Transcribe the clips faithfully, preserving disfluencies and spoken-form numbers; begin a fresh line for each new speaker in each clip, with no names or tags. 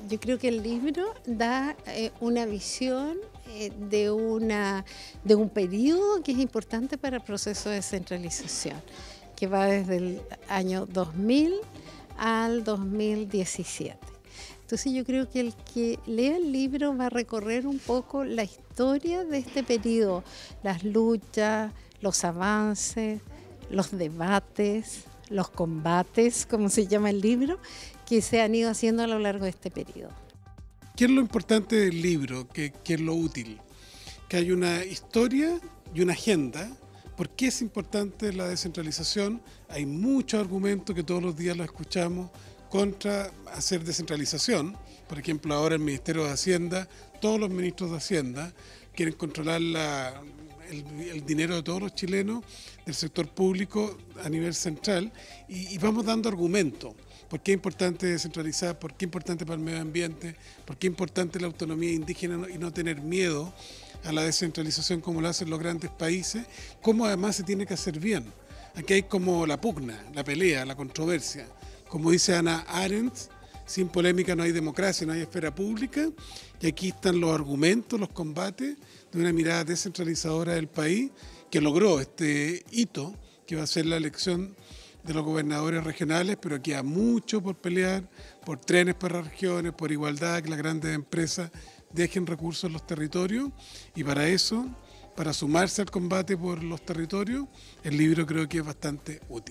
Yo creo que el libro da eh, una visión eh, de, una, de un periodo que es importante para el proceso de descentralización, que va desde el año dos mil al dos mil diecisiete. Entonces yo creo que el que lea el libro va a recorrer un poco la historia de este periodo, las luchas, los avances, los debates, los combates, como se llama el libro, que se han ido haciendo a lo largo de este periodo.
¿Qué es lo importante del libro? ¿Qué, qué es lo útil? Que hay una historia y una agenda. ¿Por qué es importante la descentralización? Hay muchos argumentos que todos los días los escuchamos contra hacer descentralización. Por ejemplo, ahora el Ministerio de Hacienda, todos los ministros de Hacienda quieren controlar la, el, el dinero de todos los chilenos del sector público a nivel central y, y vamos dando argumentos. ¿Por qué es importante descentralizar? ¿Por qué es importante para el medio ambiente? ¿Por qué es importante la autonomía indígena y no tener miedo a la descentralización como lo hacen los grandes países? ¿Cómo además se tiene que hacer bien? Aquí hay como la pugna, la pelea, la controversia. Como dice Hannah Arendt, sin polémica no hay democracia, no hay esfera pública. Y aquí están los argumentos, los combates de una mirada descentralizadora del país que logró este hito que va a ser la elección de los gobernadores regionales, pero queda mucho por pelear, por trenes para regiones, por igualdad, que las grandes empresas dejen recursos en los territorios, y para eso, para sumarse al combate por los territorios, el libro creo que es bastante útil.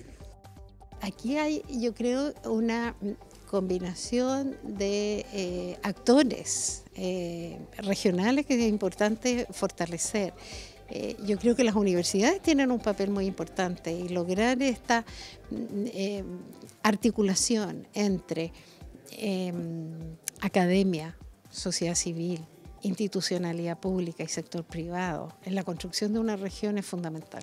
Aquí hay, yo creo, una combinación de eh, actores eh, regionales que es importante fortalecer. Eh, yo creo que las universidades tienen un papel muy importante y lograr esta eh, articulación entre eh, academia, sociedad civil, institucionalidad pública y sector privado en la construcción de una región es fundamental.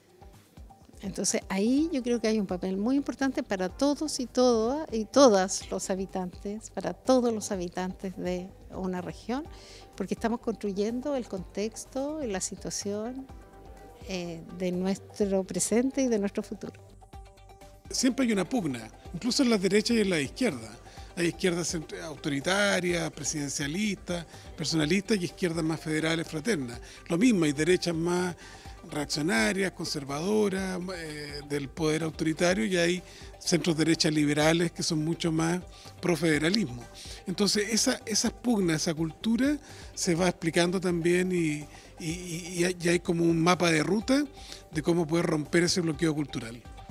Entonces ahí yo creo que hay un papel muy importante para todos y todas y todas los habitantes, para todos los habitantes de una región, porque estamos construyendo el contexto y la situación eh, de nuestro presente y de nuestro futuro.
Siempre hay una pugna, incluso en las derechas y en la izquierda. Hay izquierdas autoritarias, presidencialistas, personalistas y izquierdas más federales, fraternas. Lo mismo, hay derechas más reaccionarias, conservadoras, eh, del poder autoritario, y hay centros derechas liberales que son mucho más pro federalismo. Entonces esa, esas pugnas, esa cultura se va explicando también y, y, y, y hay como un mapa de ruta de cómo poder romper ese bloqueo cultural.